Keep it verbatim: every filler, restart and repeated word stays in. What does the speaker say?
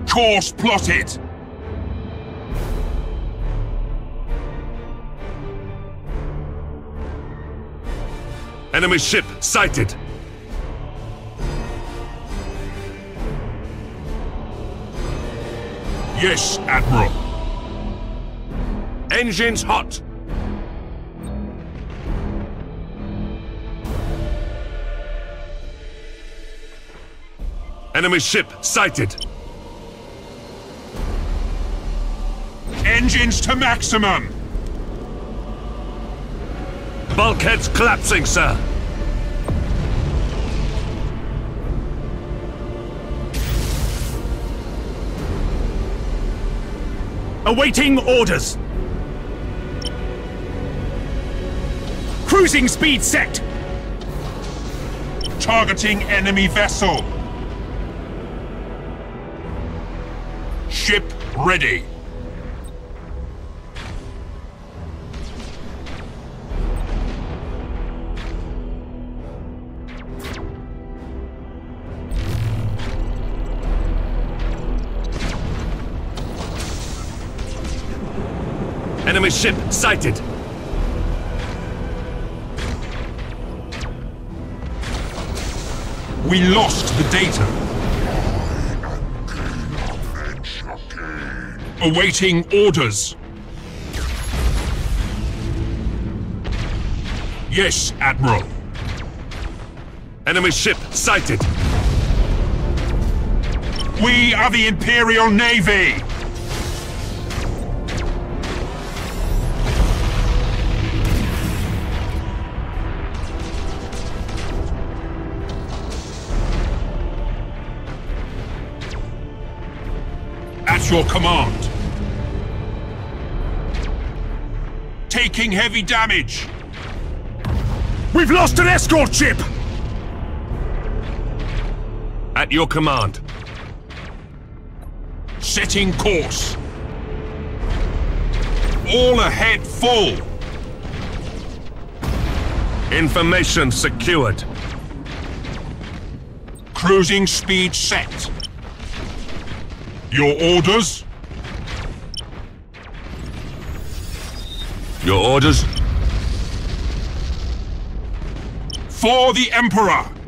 Course plotted! Enemy ship sighted! Yes, Admiral. Engines hot! Enemy ship sighted! Engines to maximum! Bulkheads collapsing, sir! Awaiting orders! Cruising speed set! Targeting enemy vessel! Ship ready! Enemy ship sighted! We lost the data. Awaiting orders. Yes, Admiral. Enemy ship sighted! We are the Imperial Navy! At your command. Taking heavy damage. We've lost an escort ship! At your command. Setting course. All ahead full. Information secured. Cruising speed set. Your orders? Your orders? For the Emperor!